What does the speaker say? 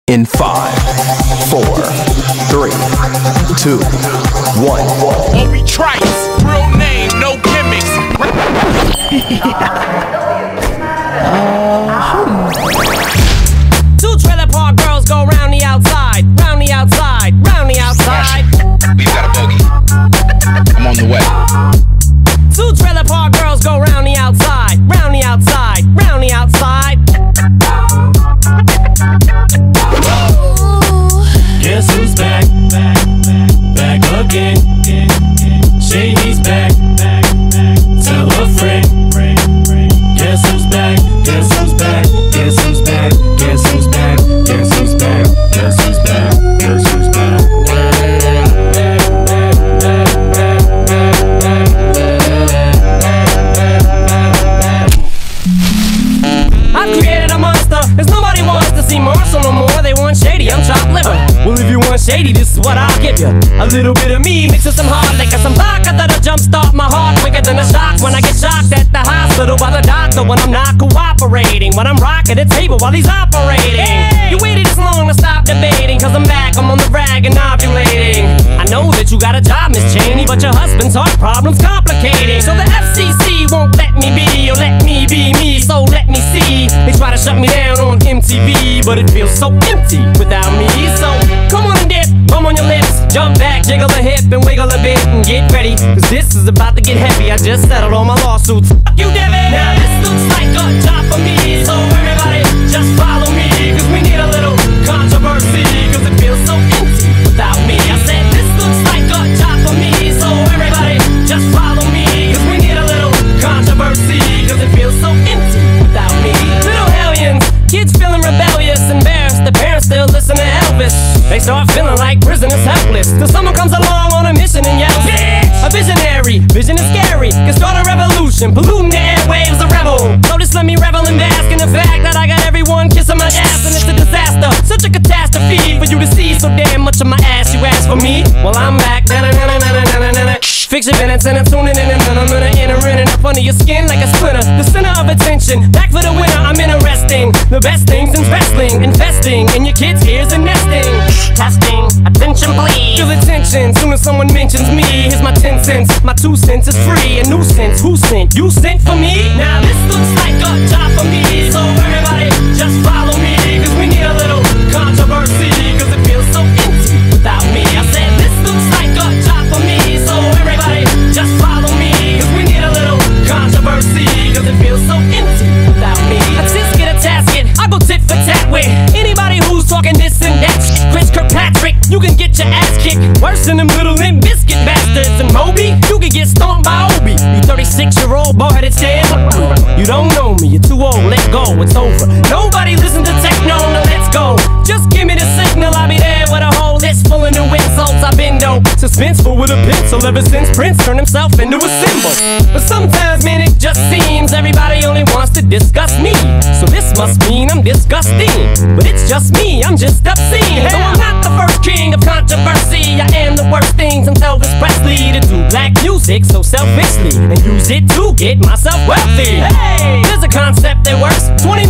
in 5, 4, 3, 2, 1. Obi Trice, real name, no gimmicks. Two trailer park girls go round the outside, round the outside, round the outside. We've got a bogey. I'm on the way. Two trailer park girls go round the outside, round the outside, round the outside. Guess who's back? Back again. Shady's back. Tell a friend. Guess who's back? Guess who's back? Guess who's back? Guess who's back? Guess who's back? Guess who's back? Guess who's back? I've created a monster, cause nobody wants to see Marshall no more. They want Shady, I'm chopped liver. Well, if you want Shady, this is what I'll give you. A little bit of me mixed with some hard liquor, some vodka that'll jumpstart my heart quicker than a shock when I get shocked at the hospital by the doctor when I'm not cooperating, when I'm rocking the table while he's operating. You waited this long to stop debating, cause I'm back, I'm on the rag and ovulating. I know that you got a job, Miss Cheney, but your husband's heart problem's complicating. So the FCC won't let me be, or let me be me, so let me see. They try to shut me down on MTV, but it feels so empty without me. So come on and dip, bum on your lips, jump back, jiggle a hip and wiggle a bit and get ready, cause this is about to get heavy. I just settled all my lawsuits. Fuck you, Devin. Now this looks like a job for me, so everybody just follow me, cause we need a little controversy, cause it feels so empty without me. I said this looks like a job for me, so everybody just follow me, cause we need a little controversy, cause it feels so empty without me. Little hellions, kids feeling rebellious, embarrassed, the parents still listen to Elvis. They start feeling like prisoners helpless, till someone comes along on a mission and yells, bitch! A visionary, vision is scary, can start a revolution, polluting the airwaves, a rebel. So just let me revel and bask in the fact that I got everyone kissing my ass, and it's a disaster, such a catastrophe for you to see so damn much of my ass. You ask for me, well I'm back. Fix your minutes and I'm tuning in, and then I'm gonna enter in and up under your skin like a splinter. The center of attention, back for the winner, I'm interesting. The best things in wrestling, investing in your kids' ears and nesting. Testing, attention please. Feel attention, soon as someone mentions me. Here's my 10 cents, my 2 cents is free. A nuisance, who sent? You sent for me? Now this looks like a job for me, so everybody just follow me, cause we need a little controversy, cause it feels so empty without me. I said this looks like a job for me, so everybody just follow me, cause we need a little controversy, cause it feels so empty without me. I just get a tasket, I go tit for tat with anybody who's talking this and that. Chris Kirkpatrick, you can get your ass kicked worse than them little Limp Bizkit bastards. And Moby, you can get stomped by Obi. You 36-year-old boy headed stand. You don't know me, you're too old, let go, it's over. Nobody listen to techno, now let's go. Just give me the signal, I'll be there with a whole list full of new insults. I've been dope, suspenseful with a pencil ever since Prince turned himself into a symbol. But sometimes, man, it just seems everybody only wants to discuss me. So this must mean I'm disgusting, but it's just me, I'm just obscene. Though I'm not the first king of controversy, I am the worst things until Elvis Presley to do black music so selfishly and use it to get myself wealthy. Hey, there's a concept that works. 20